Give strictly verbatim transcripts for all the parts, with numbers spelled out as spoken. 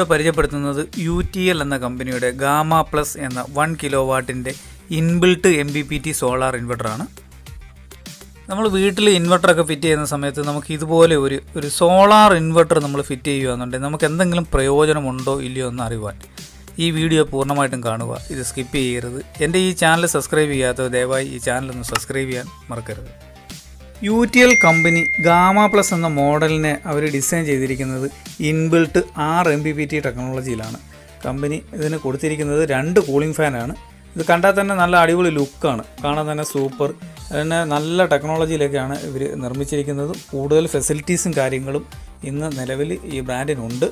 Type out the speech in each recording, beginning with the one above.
ഇന്നിവിടെ പരിചയപ്പെടുത്തുന്നത് U T L എന്ന കമ്പനിയുടെ ഗാമ പ്ലസ് എന്ന വൺ കിലോ വാട്ടിൻ്റെ inbuilt M P P T solar ഇൻവെർട്ടറാണ്. നമ്മൾ വീട്ടിൽ ഇൻവെർട്ടറൊക്കെ ഫിറ്റ് ചെയ്യുന്ന സമയത്ത് നമുക്ക് ഇതുപോലെ ഒരു ഒരു സോളാർ ഇൻവെർട്ടർ നമ്മൾ ഫിറ്റ് ചെയ്യുകയാണെന്നുണ്ടെങ്കിൽ നമുക്ക് എന്തെങ്കിലും പ്രയോജനമുണ്ടോ ഇല്ലയോ എന്ന് അറിയുവാൻ ഈ വീഡിയോ പൂർണ്ണമായിട്ടും കാണുക. ഇത് സ്കിപ്പ് ചെയ്യരുത്. എൻ്റെ ഈ ചാനൽ സബ്സ്ക്രൈബ് ചെയ്യാത്തവർ ദയവായി ഈ ചാനലൊന്ന് സബ്സ്ക്രൈബ് ചെയ്യാൻ മറക്കരുത്. U T L company Gamma plus എന്ന മോഡലിനെ അവർ ഡിസൈൻ ചെയ്തിരിക്കുന്നത് inbuilt R M P P T ടെക്നോളജിയിലാണ്. കമ്പനി ഇതിന് കൊടുത്തിരിക്കുന്നത് രണ്ട് കൂളിംഗ് ഫാനാണ്. ഇത് കണ്ടാൽ തന്നെ നല്ല അടിപൊളി ലുക്കാണ്, കാണാൻ തന്നെ സൂപ്പർ. അതിന് നല്ല ടെക്നോളജിയിലേക്കാണ് ഇവർ നിർമ്മിച്ചിരിക്കുന്നത്. കൂടുതൽ ഫെസിലിറ്റീസും കാര്യങ്ങളും ഇന്ന് നിലവിൽ ഈ ബ്രാൻഡിനുണ്ട്.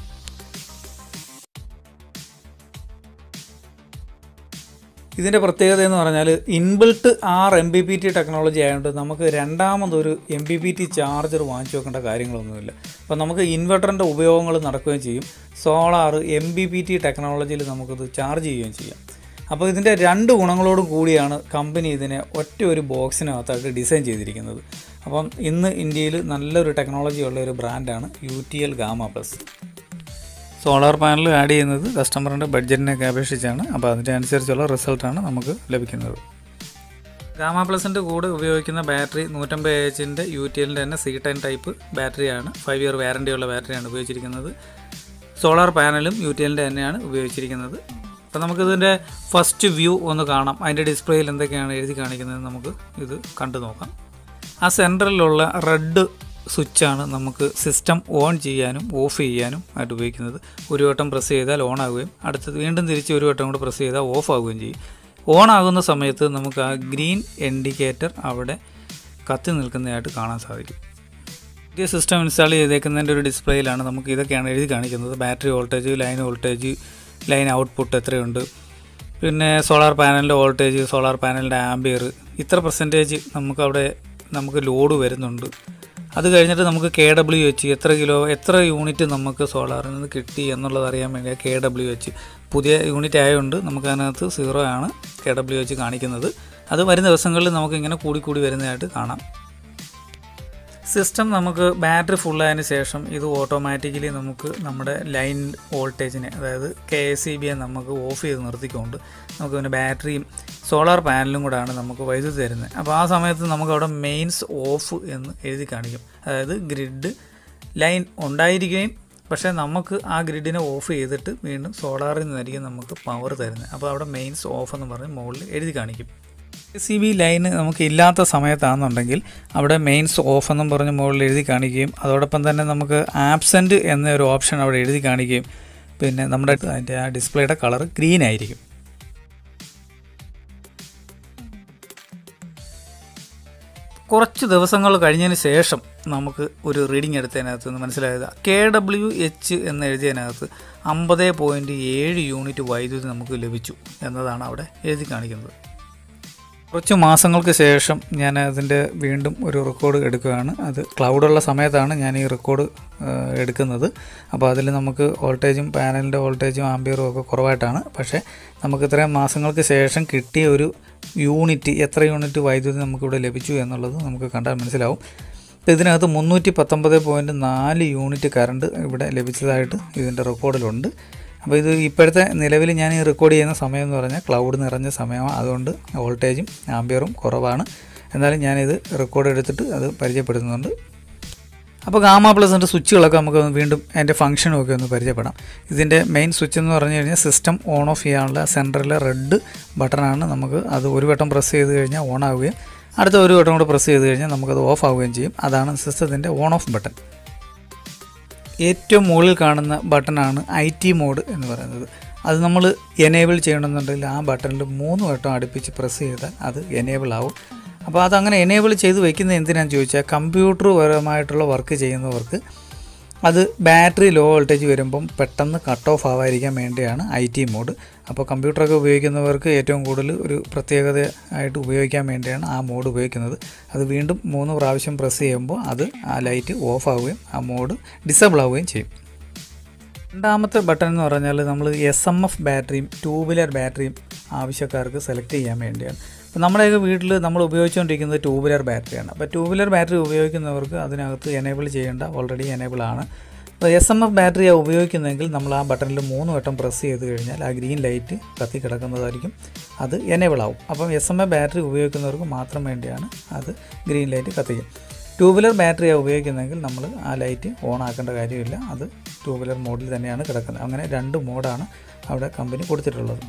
ഇതിൻ്റെ പ്രത്യേകത എന്ന് പറഞ്ഞാൽ inbuilt R M P P T technology ആയതുകൊണ്ട് നമുക്ക് രണ്ടാമതൊരു M P P T charger വാങ്ങിച്ചു വെക്കേണ്ട കാര്യങ്ങളൊന്നുമില്ല. അപ്പോൾ നമുക്ക് ഇൻവെർട്ടറിൻ്റെ ഉപയോഗങ്ങൾ നടക്കുകയും ചെയ്യും. Solar M P P T ടെക്നോളജിയിൽ നമുക്കിത് ചാർജ് ചെയ്യുകയും ചെയ്യാം. അപ്പോൾ ഇതിൻ്റെ രണ്ട് ഗുണങ്ങളോടും കൂടിയാണ് കമ്പനി ഇതിനെ ഒറ്റ ഒരു ബോക്സിനകത്തായിട്ട് ഡിസൈൻ ചെയ്തിരിക്കുന്നത്. അപ്പം ഇന്ന് ഇന്ത്യയിൽ നല്ലൊരു ടെക്നോളജി ഉള്ള ഒരു ബ്രാൻഡാണ് U T L Gamma plus. Solar panel add ചെയ്യുന്നത് കസ്റ്റമറിൻ്റെ ബഡ്ജറ്റിനൊക്കെ അപേക്ഷിച്ചാണ്. അപ്പോൾ അതിൻ്റെ അനുസരിച്ചുള്ള റിസൾട്ടാണ് നമുക്ക് ലഭിക്കുന്നത്. ഗാമ പ്ലസിൻ്റെ കൂടെ ഉപയോഗിക്കുന്ന ബാറ്ററി നൂറ്റമ്പത് എച്ചിൻ്റെ യു ടി എല്ലിൻ്റെ തന്നെ സി ടെൻ ടൈപ്പ് ബാറ്ററിയാണ്. ഫൈവ് ഇയർ വാറൻറ്റിയുള്ള ബാറ്ററിയാണ് ഉപയോഗിച്ചിരിക്കുന്നത്. സോളാർ പാനലും യു ടി എല്ലിൻ്റെ തന്നെയാണ് ഉപയോഗിച്ചിരിക്കുന്നത്. അപ്പോൾ നമുക്കിതിൻ്റെ ഫസ്റ്റ് വ്യൂ ഒന്ന് കാണാം. അതിൻ്റെ ഡിസ്പ്ലേയിൽ എന്തൊക്കെയാണ് എഴുതി കാണിക്കുന്നത് നമുക്ക് ഇത് കണ്ടു നോക്കാം. ആ സെൻട്രലിലുള്ള റെഡ് സ്വിച്ചാണ് നമുക്ക് സിസ്റ്റം ഓൺ ചെയ്യാനും ഓഫ് ചെയ്യാനും ആയിട്ട് ഉപയോഗിക്കുന്നത്. ഒരു വട്ടം പ്രസ് ചെയ്താൽ ഓൺ ആവുകയും അടുത്തത് വീണ്ടും തിരിച്ച് ഒരു വട്ടം കൂടെ പ്രസ് ചെയ്താൽ ഓഫ് ആവുകയും ചെയ്യും. ഓൺ ആകുന്ന സമയത്ത് നമുക്ക് ആ ഗ്രീൻ ഇൻഡിക്കേറ്റർ അവിടെ കത്തി നിൽക്കുന്നതായിട്ട് കാണാൻ സാധിക്കും. പുതിയ സിസ്റ്റം ഇൻസ്റ്റാൾ ചെയ്തേക്കുന്നതിൻ്റെ ഒരു ഡിസ്പ്ലേയിലാണ് നമുക്ക് ഇതൊക്കെയാണ് എഴുതി കാണിക്കുന്നത്. Battery voltage, line voltage, line output എത്രയുണ്ട്, പിന്നെ സോളാർ പാനലിൻ്റെ വോൾട്ടേജ്, സോളാർ പാനലിൻ്റെ ആംബിയർ, ഇത്ര പെർസെൻറ്റേജ് നമുക്കവിടെ നമുക്ക് ലോഡ് വരുന്നുണ്ട്. അത് കഴിഞ്ഞിട്ട് നമുക്ക് കെ ഡബ്ല്യു എച്ച് എത്ര കിലോ എത്ര യൂണിറ്റ് നമുക്ക് സോളാറിൽ നിന്ന് കിട്ടി എന്നുള്ളത് അറിയാൻ വേണ്ടി കെ ഡബ്ല്യു എച്ച് പുതിയ യൂണിറ്റ് ആയതുകൊണ്ട് നമുക്കതിനകത്ത് സീറോ ആണ് കെ ഡബ്ല്യു എച്ച് കാണിക്കുന്നത്. അത് വരുന്ന ദിവസങ്ങളിൽ നമുക്കിങ്ങനെ കൂടിക്കൂടി വരുന്നതായിട്ട് കാണാം. സിസ്റ്റം നമുക്ക് ബാറ്ററി ഫുള്ളായതിന് ശേഷം ഇത് ഓട്ടോമാറ്റിക്കലി നമുക്ക് നമ്മുടെ ലൈൻ വോൾട്ടേജിനെ, അതായത് കെ എസ് ഇ ബിയെ നമുക്ക് ഓഫ് ചെയ്ത് നിർത്തിക്കൊണ്ട് നമുക്ക് പിന്നെ ബാറ്ററിയും സോളാർ പാനലും കൂടെയാണ് നമുക്ക് വൈദ്യുതി തരുന്നത്. അപ്പോൾ ആ സമയത്ത് നമുക്കവിടെ മെയിൻസ് ഓഫ് എന്ന് എഴുതി കാണിക്കും. അതായത് ഗ്രിഡ് ലൈൻ ഉണ്ടായിരിക്കുകയും പക്ഷേ നമുക്ക് ആ ഗ്രിഡിനെ ഓഫ് ചെയ്തിട്ട് വീണ്ടും സോളാറിൽ നിന്നായിരിക്കും നമുക്ക് പവർ തരുന്നത്. അപ്പോൾ അവിടെ മെയിൻസ് ഓഫ് എന്ന് പറഞ്ഞ് മുകളിൽ എഴുതി കാണിക്കും. എ സി ബി ലൈന് നമുക്ക് ഇല്ലാത്ത സമയത്താണെന്നുണ്ടെങ്കിൽ അവിടെ മെയിൻസ് ഓഫ് എന്നും പറഞ്ഞ് മുകളിൽ എഴുതി കാണിക്കുകയും അതോടൊപ്പം തന്നെ നമുക്ക് ആബ്സെൻറ്റ് എന്നൊരു ഓപ്ഷൻ അവിടെ എഴുതി കാണിക്കുകയും പിന്നെ നമ്മുടെ അതിൻ്റെ ആ ഡിസ്പ്ലേയുടെ കളർ ഗ്രീൻ ആയിരിക്കും. കുറച്ച് ദിവസങ്ങൾ കഴിഞ്ഞതിന് ശേഷം നമുക്ക് ഒരു റീഡിംഗ് എടുത്തതിനകത്ത് നിന്ന് മനസ്സിലായത് കെ ഡബ്ല്യു എച്ച് എന്ന് എഴുതിയതിനകത്ത് അമ്പത് പോയിൻറ്റ് ഏഴ് യൂണിറ്റ് വൈദ്യുതി നമുക്ക് ലഭിച്ചു എന്നതാണ് അവിടെ എഴുതി കാണിക്കുന്നത്. കുറച്ച് മാസങ്ങൾക്ക് ശേഷം ഞാൻ അതിൻ്റെ വീണ്ടും ഒരു റെക്കോർഡ് എടുക്കുകയാണ്. അത് ക്ലൗഡുള്ള സമയത്താണ് ഞാൻ ഈ റെക്കോർഡ് എടുക്കുന്നത്. അപ്പോൾ അതിൽ നമുക്ക് വോൾട്ടേജും പാനലിൻ്റെ വോൾട്ടേജും ആംബിയറും ഒക്കെ കുറവായിട്ടാണ്. പക്ഷേ നമുക്ക് ഇത്രയും മാസങ്ങൾക്ക് ശേഷം കിട്ടിയ ഒരു യൂണിറ്റ് എത്ര യൂണിറ്റ് വൈദ്യുതി നമുക്കിവിടെ ലഭിച്ചു എന്നുള്ളത് നമുക്ക് കണ്ടാൽ മനസ്സിലാവും. അപ്പോൾ ഇതിനകത്ത് മുന്നൂറ്റി പത്തൊമ്പത് പോയിൻറ്റ് നാല് യൂണിറ്റ് കറണ്ട് ഇവിടെ ലഭിച്ചതായിട്ട് ഇതിൻ്റെ റെക്കോർഡിലുണ്ട്. അപ്പോൾ ഇത് ഇപ്പോഴത്തെ നിലവിൽ ഞാൻ ഈ റെക്കോർഡ് ചെയ്യുന്ന സമയം എന്ന് പറഞ്ഞാൽ ക്ലൗഡ് നിറഞ്ഞ സമയമാണ്. അതുകൊണ്ട് വോൾട്ടേജും ആംബിയറും കുറവാണ്. എന്നാലും ഞാനിത് റെക്കോർഡ് എടുത്തിട്ട് അത് പരിചയപ്പെടുത്തുന്നുണ്ട്. അപ്പോൾ ഗാമ പ്ലസിൻ്റെ സ്വിച്ചുകളൊക്കെ നമുക്ക് വീണ്ടും അതിൻ്റെ ഫംഗ്ഷനും ഒക്കെ ഒന്ന് പരിചയപ്പെടാം. ഇതിൻ്റെ മെയിൻ സ്വിച്ച് എന്ന് പറഞ്ഞു കഴിഞ്ഞാൽ സിസ്റ്റം ഓൺ ഓഫ് ചെയ്യാനുള്ള സെൻറ്ററിലെ റെഡ് ബട്ടണാണ്. നമുക്ക് അത് ഒരു വട്ടം പ്രസ് ചെയ്ത് കഴിഞ്ഞാൽ ഓൺ ആവുകയും അടുത്ത ഒരു വട്ടം കൂടെ പ്രസ് ചെയ്ത് കഴിഞ്ഞാൽ നമുക്കത് ഓഫ് ആവുകയും ചെയ്യും. അതാണ് സിസ്റ്റത്തിൻ്റെ ഓൺ ഓഫ് ബട്ടൺ. ഏറ്റവും മുകളിൽ കാണുന്ന ബട്ടണാണ് ഐ ടി മോഡ് എന്ന് പറയുന്നത്. അത് നമ്മൾ എനേബിൾ ചെയ്യണമെന്നുണ്ടെങ്കിൽ ആ ബട്ടണിൽ മൂന്ന് വട്ടം അടുപ്പിച്ച് പ്രസ് ചെയ്താൽ അത് എനേബിൾ ആവും. അപ്പോൾ അതങ്ങനെ എനേബിൾ ചെയ്ത് വയ്ക്കുന്നത് എന്തിനാണെന്ന് ചോദിച്ചാൽ കമ്പ്യൂട്ടർ പരമായിട്ടുള്ള വർക്ക് ചെയ്യുന്നവർക്ക് അത് ബാറ്ററി ലോ വോൾട്ടേജ് വരുമ്പം പെട്ടെന്ന് കട്ട് ഓഫ് ആവാതിരിക്കാൻ വേണ്ടിയാണ് ഐ ടി മോഡ്. അപ്പോൾ കമ്പ്യൂട്ടറൊക്കെ ഉപയോഗിക്കുന്നവർക്ക് ഏറ്റവും കൂടുതൽ ഒരു പ്രത്യേകത ആയിട്ട് ഉപയോഗിക്കാൻ വേണ്ടിയാണ് ആ മോഡ് ഉപയോഗിക്കുന്നത്. അത് വീണ്ടും മൂന്ന് പ്രാവശ്യം പ്രസ് ചെയ്യുമ്പോൾ അത് ആ ലൈറ്റ് ഓഫ് ആവുകയും ആ മോഡ് ഡിസേബിൾ ആവുകയും ചെയ്യും. രണ്ടാമത്തെ ബട്ടൺ എന്ന് പറഞ്ഞാൽ നമ്മൾ എസ് എം എഫ് ബാറ്ററിയും ട്യൂബുലർ ബാറ്ററിയും ആവശ്യക്കാർക്ക് സെലക്ട് ചെയ്യാൻ വേണ്ടിയാണ്. അപ്പോൾ നമ്മുടെയൊക്കെ വീട്ടിൽ നമ്മൾ ഉപയോഗിച്ചുകൊണ്ടിരിക്കുന്നത് ട്യൂബുലർ ബാറ്ററിയാണ്. അപ്പോൾ ട്യൂബുലർ ബാറ്ററി ഉപയോഗിക്കുന്നവർക്ക് അതിനകത്ത് എനേബിൾ ചെയ്യേണ്ട ഓൾറെഡി എനേബിൾ ആണ്. അപ്പോൾ എസ് എം എഫ് ബാറ്ററിയാണ് ഉപയോഗിക്കുന്നതെങ്കിൽ നമ്മൾ ആ ബട്ടണിൽ മൂന്ന് വട്ടം പ്രസ് ചെയ്ത് കഴിഞ്ഞാൽ ആ ഗ്രീൻ ലൈറ്റ് കത്തി കിടക്കുന്നതായിരിക്കും, അത് എനേബിൾ ആവും. അപ്പം എസ് എം എഫ് ബാറ്ററി ഉപയോഗിക്കുന്നവർക്ക് മാത്രം വേണ്ടിയാണ് അത് ഗ്രീൻ ലൈറ്റ് കത്തിക്കും. ട്യൂബുലർ ബാറ്ററിയാണ് ഉപയോഗിക്കുന്നതെങ്കിൽ നമ്മൾ ആ ലൈറ്റ് ഓൺ ആക്കേണ്ട കാര്യമില്ല, അത് ട്യൂബുലർ മോഡിൽ തന്നെയാണ് കിടക്കുന്നത്. അങ്ങനെ രണ്ട് മോഡാണ് അവിടെ കമ്പനി കൊടുത്തിട്ടുള്ളത്.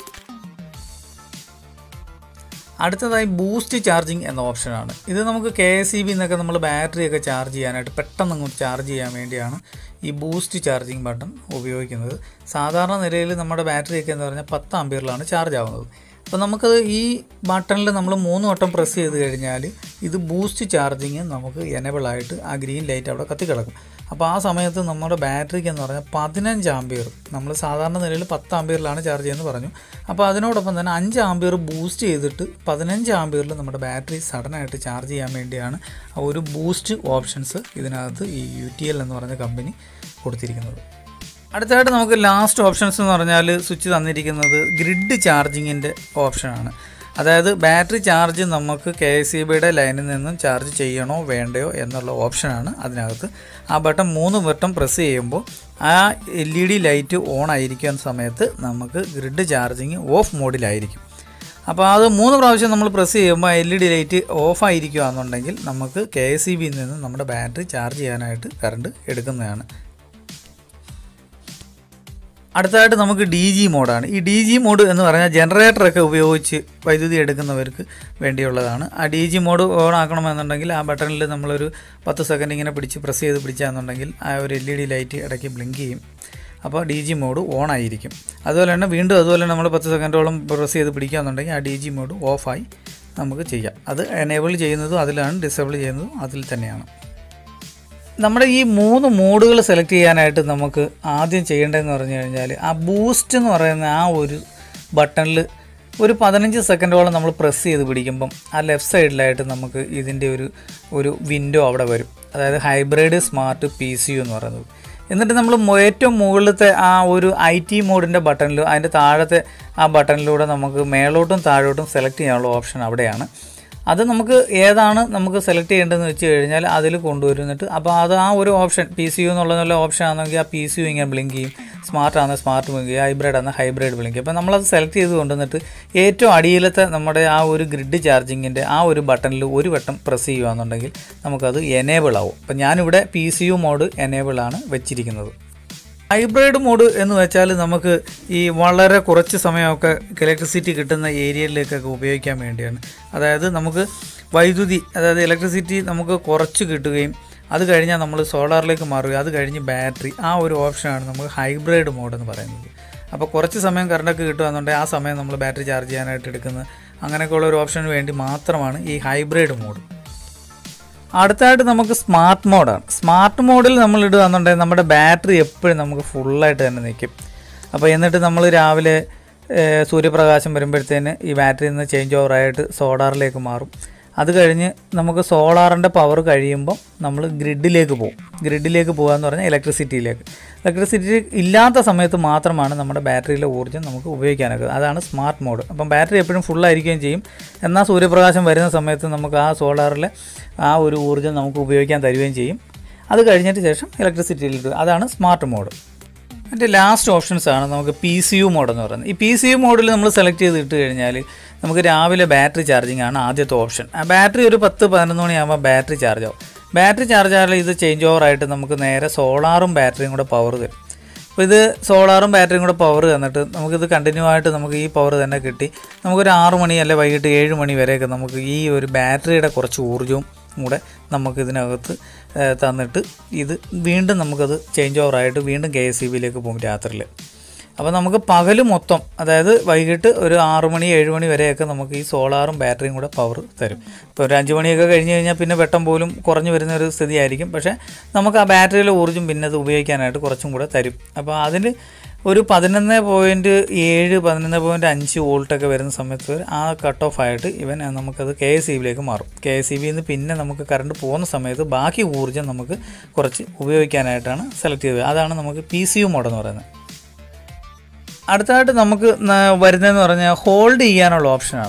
അടുത്തതായി ബൂസ്റ്റ് ചാർജിങ് എന്ന ഓപ്ഷനാണ്. ഇത് നമുക്ക് കെ എസ് ഇ ബി എന്നൊക്കെ നമ്മൾ ബാറ്ററിയൊക്കെ ചാർജ് ചെയ്യാനായിട്ട് പെട്ടെന്ന് അങ്ങോട്ട് ചാർജ് ചെയ്യാൻ വേണ്ടിയാണ് ഈ ബൂസ്റ്റ് ചാർജിങ് ബട്ടൺ ഉപയോഗിക്കുന്നത്. സാധാരണ നിലയിൽ നമ്മുടെ ബാറ്ററിയൊക്കെ എന്ന് പറഞ്ഞാൽ പത്ത് ആംപിയറിലാണ് ചാർജ് ആവുന്നത്. അപ്പോൾ നമുക്കത് ഈ ബട്ടണിൽ നമ്മൾ മൂന്ന് വട്ടം പ്രസ് ചെയ്ത് കഴിഞ്ഞാൽ ഇത് ബൂസ്റ്റ് ചാർജിങ് നമുക്ക് എനേബിൾ ആയിട്ട് ആ ഗ്രീൻ ലൈറ്റ് അവിടെ കത്തിക്കിടക്കും. അപ്പോൾ ആ സമയത്ത് നമ്മുടെ ബാറ്ററിക്ക് എന്ന് പറഞ്ഞാൽ പതിനഞ്ച് ആംപിയർ, നമ്മൾ സാധാരണ നിലയിൽ പത്ത് ആംപിയറിലാണ് ചാർജ് ചെയ്യുന്നത് പറഞ്ഞു. അപ്പോൾ അതിനോടൊപ്പം തന്നെ അഞ്ച് ആംപിയർ ബൂസ്റ്റ് ചെയ്തിട്ട് പതിനഞ്ച് ആംപിയറിൽ നമ്മുടെ ബാറ്ററി സഡനായിട്ട് ചാർജ് ചെയ്യാൻ വേണ്ടിയാണ് ആ ഒരു ബൂസ്റ്റ് ഓപ്ഷൻസ് ഇതിനകത്ത് ഈ യു ടി എൽ എന്ന് പറഞ്ഞ കമ്പനി കൊടുത്തിരിക്കുന്നത്. അടുത്തതായിട്ട് നമുക്ക് ലാസ്റ്റ് ഓപ്ഷൻസ് എന്ന് പറഞ്ഞാൽ സ്വിച്ച് തന്നിരിക്കുന്നത് ഗ്രിഡ് ചാർജിങ്ങിൻ്റെ ഓപ്ഷനാണ്. അതായത് ബാറ്ററി ചാർജ് നമുക്ക് കെ എസ് ഇ ബിയുടെ ലൈനിൽ നിന്നും ചാർജ് ചെയ്യണോ വേണ്ടയോ എന്നുള്ള ഓപ്ഷനാണ് അതിനകത്ത്. ആ ബട്ടൺ മൂന്ന് വട്ടം പ്രസ് ചെയ്യുമ്പോൾ ആ L E D light on ആയിരിക്കുന്ന സമയത്ത് നമുക്ക് ഗ്രിഡ് ചാർജിങ് ഓഫ് മോഡിലായിരിക്കും. അപ്പോൾ അത് മൂന്ന് പ്രാവശ്യം നമ്മൾ പ്രസ് ചെയ്യുമ്പോൾ L E D light off ആയിരിക്കുകയാണെന്നുണ്ടെങ്കിൽ നമുക്ക് കെ എസ് ഇ ബിയിൽ നിന്ന് നമ്മുടെ ബാറ്ററി ചാർജ് ചെയ്യാനായിട്ട് കറണ്ട് എടുക്കുന്നതാണ്. അടുത്തതായിട്ട് നമുക്ക് ഡി ജി മോഡാണ്. ഈ ഡി ജി മോഡ് എന്ന് പറഞ്ഞാൽ ജനറേറ്ററൊക്കെ ഉപയോഗിച്ച് വൈദ്യുതി എടുക്കുന്നവർക്ക് വേണ്ടിയുള്ളതാണ്. ആ ഡി ജി മോഡ് ഓൺ ആക്കണമെന്നുണ്ടെങ്കിൽ ആ ബട്ടണിൽ നമ്മളൊരു പത്ത് സെക്കൻഡ് ഇങ്ങനെ പിടിച്ച് പ്രസ് ചെയ്ത് പിടിച്ചാണെന്നുണ്ടെങ്കിൽ ആ ഒരു എൽ ഇ ഡി ലൈറ്റ് ഇടയ്ക്ക് ബ്ലിങ്ക് ചെയ്യും. അപ്പോൾ ഡി ജി മോഡ് ഓൺ ആയിരിക്കും. അതുപോലെ തന്നെ വീണ്ടും അതുപോലെ നമ്മൾ പത്ത് സെക്കൻഡോളം പ്രസ് ചെയ്ത് പിടിക്കുകയെന്നുണ്ടെങ്കിൽ ആ ഡി ജി മോഡ് ഓഫായി നമുക്ക് ചെയ്യാം. അത് എനേബിൾ ചെയ്യുന്നതും അതിലാണ്, ഡിസേബിൾ ചെയ്യുന്നതും അതിൽ തന്നെയാണ്. നമ്മുടെ ഈ മൂന്ന് മോഡുകൾ സെലക്ട് ചെയ്യാനായിട്ട് നമുക്ക് ആദ്യം ചെയ്യേണ്ടതെന്ന് പറഞ്ഞു കഴിഞ്ഞാൽ ആ ബൂസ്റ്റ് എന്ന് പറയുന്ന ആ ഒരു ബട്ടണിൽ ഒരു പതിനഞ്ച് സെക്കൻഡോളം നമ്മൾ പ്രസ് ചെയ്ത് പിടിക്കുമ്പം ആ ലെഫ്റ്റ് സൈഡിലായിട്ട് നമുക്ക് ഇതിൻ്റെ ഒരു ഒരു വിൻഡോ അവിടെ വരും. അതായത് hybrid smart P C U എന്ന് പറയുന്നത്. എന്നിട്ട് നമ്മൾ ഏറ്റവും മുകളിലത്തെ ആ ഒരു ഐ ടി മോഡിൻ്റെ ബട്ടണിൽ അതിൻ്റെ താഴത്തെ ആ ബട്ടണിലൂടെ നമുക്ക് മേലോട്ടും താഴോട്ടും സെലക്ട് ചെയ്യാനുള്ള ഓപ്ഷൻ അവിടെയാണ്. അത് നമുക്ക് ഏതാണ് നമുക്ക് സെലക്ട് ചെയ്യേണ്ടതെന്ന് വെച്ച് കഴിഞ്ഞാൽ അതിൽ കൊണ്ടുവരുന്നിട്ട് അപ്പോൾ അത് ആ ഒരു ഓപ്ഷൻ പി സി യു എന്നുള്ള നല്ല ഓപ്ഷൻ ആണെങ്കിൽ ആ പി സി യു ഇങ്ങനെ ബ്ലിങ്ക് ചെയ്യും, സ്മാർട്ട് ആണ് സ്മാർട്ട് ബ്ലിങ്ക് ചെയ്യും, ഹൈബ്രിഡ് ആണ് ഹൈബ്രിഡ് ബ്ലിങ്ക് ചെയ്യും. അപ്പോൾ നമ്മളത് സെലക്ട് ചെയ്ത് കൊണ്ടുവന്നിട്ട് ഏറ്റവും അടിയിലത്തെ നമ്മുടെ ആ ഒരു ഗ്രിഡ് ചാർജിങ്ങിൻ്റെ ആ ഒരു ബട്ടണിൽ ഒരു വട്ടം പ്രസ് ചെയ്യുകയാണെന്നുണ്ടെങ്കിൽ നമുക്കത് എനേബിൾ ആവും. അപ്പോൾ ഞാനിവിടെ P C U mode enable ആണ് വെച്ചിരിക്കുന്നത്. ഹൈബ്രിഡ് മോഡ് എന്ന് വെച്ചാൽ നമുക്ക് ഈ വളരെ കുറച്ച് സമയമൊക്കെ ഇലക്ട്രിസിറ്റി കിട്ടുന്ന ഏരിയയിലേക്കൊക്കെ ഉപയോഗിക്കാൻ വേണ്ടിയാണ്. അതായത് നമുക്ക് വൈദ്യുതി, അതായത് ഇലക്ട്രിസിറ്റി നമുക്ക് കുറച്ച് കിട്ടുകയും അത് കഴിഞ്ഞാൽ നമ്മൾ സോളാറിലേക്ക് മാറുകയും അത് കഴിഞ്ഞ് ബാറ്ററി, ആ ഒരു ഓപ്ഷനാണ് നമുക്ക് ഹൈബ്രിഡ് മോഡ് എന്ന് പറയുന്നത്. അപ്പോൾ കുറച്ച് സമയം കറണ്ടൊക്കെ കിട്ടുകയെന്നുണ്ടെങ്കിൽ ആ സമയം നമ്മൾ ബാറ്ററി ചാർജ് ചെയ്യാനായിട്ട് എടുക്കുന്നത് അങ്ങനെയൊക്കെയുള്ള ഒരു ഓപ്ഷന് വേണ്ടി മാത്രമാണ് ഈ ഹൈബ്രിഡ് മോഡ്. അടുത്തായിട്ട് നമുക്ക് സ്മാർട്ട് മോഡാണ്. സ്മാർട്ട് മോഡിൽ നമ്മൾ ഇടുകയെന്നുണ്ടെങ്കിൽ നമ്മുടെ ബാറ്ററി എപ്പോഴും നമുക്ക് ഫുള്ളായിട്ട് തന്നെ നിൽക്കും. അപ്പോൾ എന്നിട്ട് നമ്മൾ രാവിലെ സൂര്യപ്രകാശം വരുമ്പോഴത്തേന് ഈ ബാറ്ററിയിൽ നിന്ന് ചേഞ്ച് ഓവറായിട്ട് സോളാറിലേക്ക് മാറും. അത് കഴിഞ്ഞ് നമുക്ക് സോളാറിൻ്റെ പവർ കഴിയുമ്പം നമ്മൾ ഗ്രിഡിലേക്ക് പോകും. ഗ്രിഡിലേക്ക് പോകുക എന്ന് പറഞ്ഞാൽ ഇലക്ട്രിസിറ്റിയിലേക്ക്. ഇലക്ട്രിസിറ്റി ഇല്ലാത്ത സമയത്ത് മാത്രമാണ് നമ്മുടെ ബാറ്ററിയിലെ ഊർജ്ജം നമുക്ക് ഉപയോഗിക്കാനൊക്കെ. അതാണ് സ്മാർട്ട് മോഡ്. അപ്പം ബാറ്ററി എപ്പോഴും ഫുള്ളായിരിക്കുകയും ചെയ്യും. എന്നാൽ സൂര്യപ്രകാശം വരുന്ന സമയത്ത് നമുക്ക് ആ സോളാറിലെ ആ ഒരു ഊർജ്ജം നമുക്ക് ഉപയോഗിക്കാൻ തരികയും ചെയ്യും. അത് കഴിഞ്ഞിട്ട് ശേഷം ഇലക്ട്രിസിറ്റിയിൽ ഇടുക. അതാണ് സ്മാർട്ട് മോഡ്. അതിൻ്റെ ലാസ്റ്റ് ഓപ്ഷൻസാണ് നമുക്ക് പി സി യു മോഡ് എന്ന് പറയുന്നത്. ഈ പി സി യു മോഡിൽ നമ്മൾ സെലക്ട് ചെയ്ത് ഇട്ട് കഴിഞ്ഞാൽ നമുക്ക് രാവിലെ ബാറ്ററി ചാർജിങ് ആണ് ആദ്യത്തെ ഓപ്ഷൻ. ആ ബാറ്ററി ഒരു പത്ത് പതിനൊന്ന് മണിയാകുമ്പോൾ ബാറ്ററി ചാർജ് ആവും. ബാറ്ററി ചാർജ് ആയാലും ഇത് ചേഞ്ച് ഓവറായിട്ട് നമുക്ക് നേരെ സോളാറും ബാറ്ററിയും കൂടെ പവർ തരും. അപ്പോൾ ഇത് സോളാറും ബാറ്ററിയും കൂടെ പവർ തന്നിട്ട് നമുക്കിത് കണ്ടിന്യൂ ആയിട്ട് നമുക്ക് ഈ പവർ തന്നെ കിട്ടി. നമുക്കൊരു ആറ് മണി അല്ലെ വൈകിട്ട് ഏഴ് മണി വരെയൊക്കെ നമുക്ക് ഈ ഒരു ബാറ്ററിയുടെ കുറച്ച് ഊർജ്ജവും കൂടെ നമുക്ക് ഇതിനകത്ത് തന്നിട്ട് ഇത് വീണ്ടും നമുക്കത് ചേഞ്ച് ഓവറായിട്ട് വീണ്ടും കെ എസ് ഇ ബിയിലേക്ക് പോകും രാത്രിയിൽ. അപ്പോൾ നമുക്ക് പകൽ മൊത്തം, അതായത് വൈകിട്ട് ഒരു ആറ് മണി ഏഴ് മണി വരെയൊക്കെ നമുക്ക് ഈ സോളാറും ബാറ്ററിയും കൂടെ പവർ തരും. ഇപ്പോൾ ഒരു അഞ്ച് മണിയൊക്കെ കഴിഞ്ഞ് കഴിഞ്ഞാൽ പിന്നെ വെട്ടം പോലും കുറഞ്ഞു വരുന്ന ഒരു സ്ഥിതിയായിരിക്കും. പക്ഷേ നമുക്ക് ആ ബാറ്ററിയിലെ ഊർജ്ജം പിന്നെ അത് ഉപയോഗിക്കാനായിട്ട് കുറച്ചും കൂടെ തരും. അപ്പോൾ അതിന് ഒരു പതിനൊന്ന് പോയിൻറ്റ് ഏഴ് പതിനൊന്ന് പോയിൻറ്റ് അഞ്ച് വോൾട്ടൊക്കെ വരുന്ന സമയത്ത് ആ കട്ട് ഓഫ് ആയിട്ട് ഇവൻ നമുക്കത് കെ എസ് ഇ ബിയിലേക്ക് മാറും. കെ എസ് ഇ ബിയിൽ നിന്ന് പിന്നെ നമുക്ക് കറണ്ട് പോകുന്ന സമയത്ത് ബാക്കി ഊർജ്ജം നമുക്ക് കുറച്ച് ഉപയോഗിക്കാനായിട്ടാണ് സെലക്ട് ചെയ്തത്. അതാണ് നമുക്ക് പി സി യു മോഡ് എന്ന് പറയുന്നത്. അടുത്തതായിട്ട് നമുക്ക് വരുന്നതെന്ന് പറഞ്ഞാൽ ഹോൾഡ് ചെയ്യാനുള്ള ഓപ്ഷനാണ്.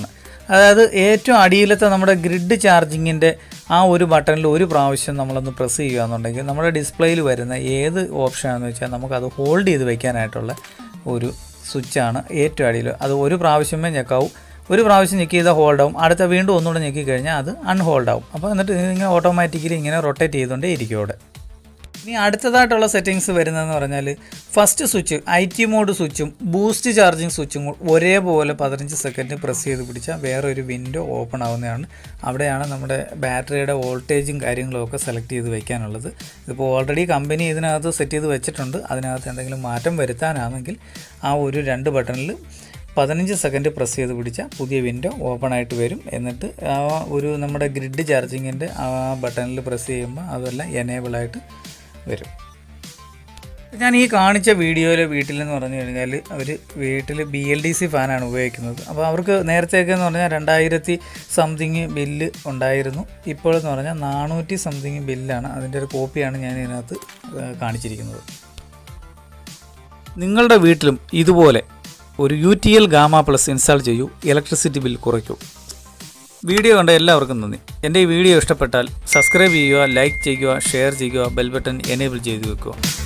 അതായത് ഏറ്റവും അടിയിലത്തെ നമ്മുടെ ഗ്രിഡ് ചാർജിങ്ങിൻ്റെ ആ ഒരു ബട്ടണിൽ ഒരു പ്രാവശ്യം നമ്മളൊന്ന് പ്രസ് ചെയ്യുകയാണെന്നുണ്ടെങ്കിൽ നമ്മുടെ ഡിസ്പ്ലേയിൽ വരുന്ന ഏത് ഓപ്ഷനാണെന്ന് വെച്ചാൽ നമുക്കത് ഹോൾഡ് ചെയ്ത് വെക്കാനായിട്ടുള്ള ഒരു സ്വിച്ചാണ് ഏറ്റവും അടിയിൽ. അത് ഒരു പ്രാവശ്യമേ ഞെക്കാവും. ഒരു പ്രാവശ്യം ഞെക്കി ചെയ്താൽ ഹോൾഡ് ആവും, അടുത്ത വീണ്ടും ഒന്നുകൂടെ ഞെക്കി കഴിഞ്ഞാൽ അത് അൺഹോൾഡ് ആവും. അപ്പോൾ എന്നിട്ട് ഇങ്ങനെ ഓട്ടോമാറ്റിക്കലി ഇങ്ങനെ റൊട്ടേറ്റ് ചെയ്തുകൊണ്ടേ ഇരിക്കും അവിടെ. ഇനി അടുത്തതായിട്ടുള്ള സെറ്റിങ്സ് വരുന്നതെന്ന് പറഞ്ഞാൽ first switch I T mode സ്വിച്ചും ബൂസ്റ്റ് ചാർജിങ് സ്വിച്ചും ഒരേപോലെ പതിനഞ്ച് സെക്കൻഡ് പ്രസ് ചെയ്ത് പിടിച്ചാൽ വേറൊരു വിൻഡോ ഓപ്പൺ ആവുന്നതാണ്. അവിടെയാണ് നമ്മുടെ ബാറ്ററിയുടെ വോൾട്ടേജും കാര്യങ്ങളുമൊക്കെ സെലക്ട് ചെയ്ത് വയ്ക്കാനുള്ളത്. ഇതിപ്പോൾ ഓൾറെഡി കമ്പനി ഇതിനകത്ത് സെറ്റ് ചെയ്ത് വെച്ചിട്ടുണ്ട്. അതിനകത്ത് എന്തെങ്കിലും മാറ്റം വരുത്താനാണെങ്കിൽ ആ ഒരു രണ്ട് ബട്ടണിൽ പതിനഞ്ച് സെക്കൻഡ് പ്രസ് ചെയ്ത് പിടിച്ചാൽ പുതിയ വിൻഡോ ഓപ്പൺ ആയിട്ട് വരും. എന്നിട്ട് ആ ഒരു നമ്മുടെ ഗ്രിഡ് ചാർജിങ്ങിൻ്റെ ആ ബട്ടണിൽ പ്രസ് ചെയ്യുമ്പോൾ അതെല്ലാം എനേബിളായിട്ട് വരും. ഞാൻ ഈ കാണിച്ച വീഡിയോയിൽ വീട്ടിലെന്ന് പറഞ്ഞു കഴിഞ്ഞാൽ അവർ വീട്ടിൽ ബി എൽ ഡി സി ഫാനാണ് ഉപയോഗിക്കുന്നത്. അപ്പോൾ അവർക്ക് നേരത്തെയൊക്കെ എന്ന് പറഞ്ഞാൽ രണ്ടായിരത്തി സംതിങ് ബില്ല് ഉണ്ടായിരുന്നു. ഇപ്പോഴെന്ന് പറഞ്ഞാൽ നാനൂറ്റി സംതിങ് ബില്ലാണ്. അതിൻ്റെ ഒരു കോപ്പിയാണ് ഞാൻ ഇതിനകത്ത് കാണിച്ചിരിക്കുന്നത്. നിങ്ങളുടെ വീട്ടിലും ഇതുപോലെ ഒരു U T L Gamma plus install ചെയ്യൂ, ഇലക്ട്രിസിറ്റി ബിൽ കുറയ്ക്കൂ. വീഡിയോ കണ്ട എല്ലാവർക്കും നന്ദി. എൻ്റെ ഈ വീഡിയോ ഇഷ്ടപ്പെട്ടാൽ സബ്സ്ക്രൈബ് ചെയ്യുക, ലൈക്ക് ചെയ്യുക, ഷെയർ ചെയ്യുക, ബെൽ ബട്ടൺ എനേബിൾ ചെയ്ത് വെക്കുക.